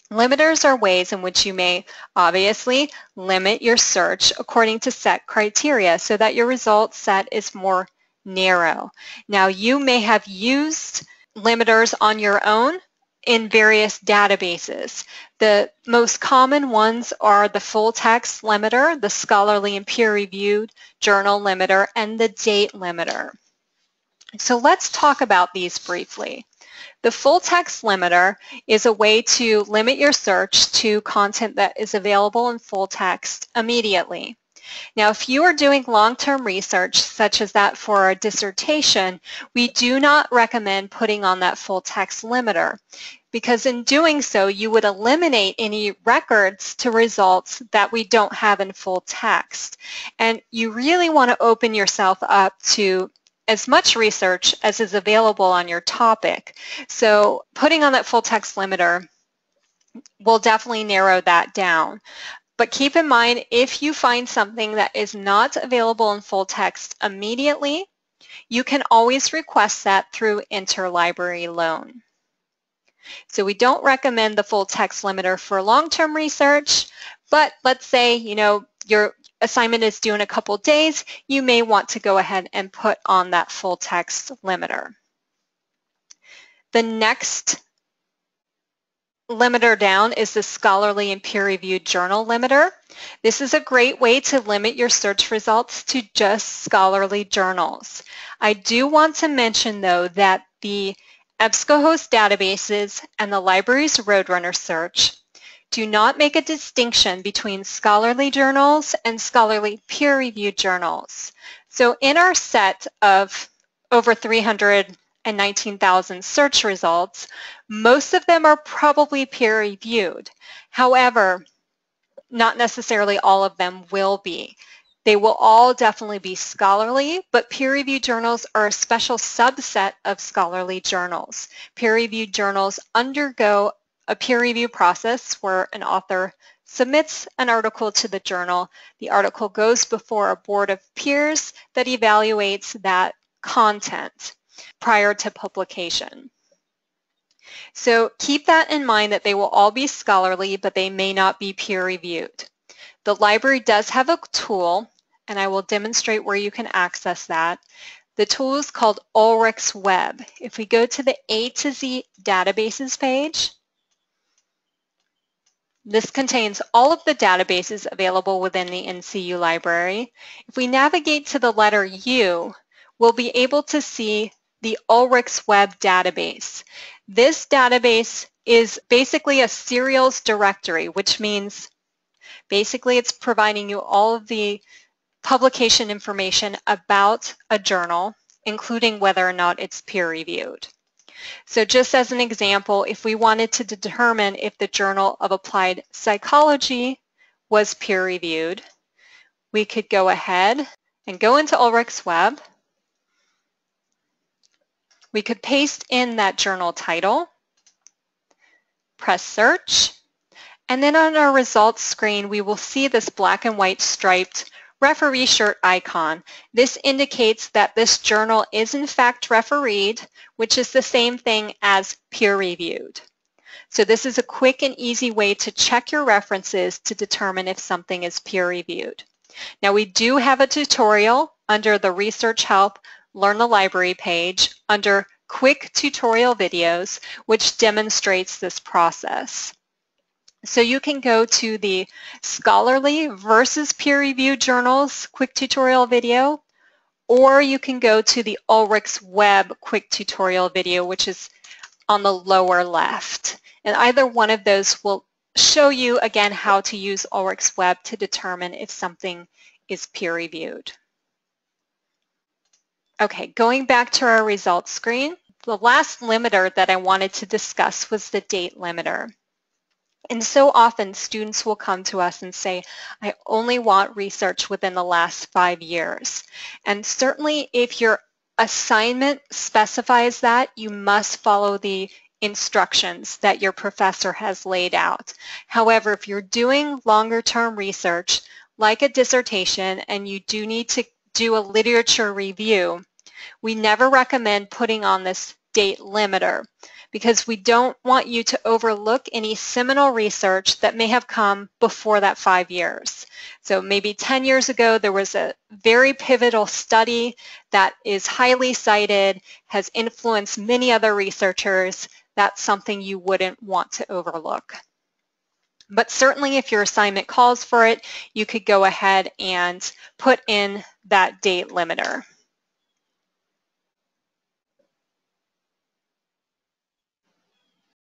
Limiters are ways in which you may obviously limit your search according to set criteria so that your result set is more narrow. Now, you may have used limiters on your own in various databases. The most common ones are the FullText limiter, the scholarly and peer-reviewed journal limiter, and the date limiter. So let's talk about these briefly. The FullText limiter is a way to limit your search to content that is available in full text immediately. Now, if you are doing long-term research, such as that for a dissertation, we do not recommend putting on that full text limiter, because in doing so, you would eliminate any records to results that we don't have in full text. And you really want to open yourself up to as much research as is available on your topic. So putting on that full text limiter will definitely narrow that down. But keep in mind, if you find something that is not available in full text immediately, you can always request that through interlibrary loan. So we don't recommend the full text limiter for long-term research, but let's say, your assignment is due in a couple days, you may want to go ahead and put on that full text limiter. The next limiter down is the scholarly and peer-reviewed journal limiter. This is a great way to limit your search results to just scholarly journals. I do want to mention, though, that the EBSCOhost databases and the library's Roadrunner search do not make a distinction between scholarly journals and scholarly peer-reviewed journals. So in our set of over 319,000 search results, most of them are probably peer-reviewed. However, not necessarily all of them will be. They will all definitely be scholarly, but peer-reviewed journals are a special subset of scholarly journals. Peer-reviewed journals undergo a peer review process where an author submits an article to the journal. The article goes before a board of peers that evaluates that content prior to publication. So keep that in mind, that they will all be scholarly, but they may not be peer-reviewed. The library does have a tool, and I will demonstrate where you can access that. The tool is called UlrichsWeb. If we go to the A to Z databases page, this contains all of the databases available within the NCU library. If we navigate to the letter U, we'll be able to see the UlrichsWeb database. This database is basically a serials directory, which means basically it's providing you all of the publication information about a journal, including whether or not it's peer-reviewed. So just as an example, if we wanted to determine if the Journal of Applied Psychology was peer-reviewed, we could go ahead and go into UlrichsWeb. We could paste in that journal title, press search, and then on our results screen, we will see this black and white striped referee shirt icon. This indicates that this journal is in fact refereed, which is the same thing as peer-reviewed. So this is a quick and easy way to check your references to determine if something is peer-reviewed. Now, we do have a tutorial under the Research Help Learn the Library page under Quick Tutorial Videos, which demonstrates this process. So you can go to the Scholarly versus Peer-Reviewed Journals Quick Tutorial video, or you can go to the UlrichsWeb Quick Tutorial video, which is on the lower left. And either one of those will show you, again, how to use UlrichsWeb to determine if something is peer-reviewed. Okay, going back to our results screen, the last limiter that I wanted to discuss was the date limiter. And so often students will come to us and say, I only want research within the last 5 years. And certainly if your assignment specifies that, you must follow the instructions that your professor has laid out. However, if you're doing longer term research, like a dissertation, and you do need to do a literature review, we never recommend putting on this date limiter, because we don't want you to overlook any seminal research that may have come before that 5 years. So maybe 10 years ago there was a very pivotal study that is highly cited, has influenced many other researchers. That's something you wouldn't want to overlook. But certainly if your assignment calls for it, you could go ahead and put in that date limiter.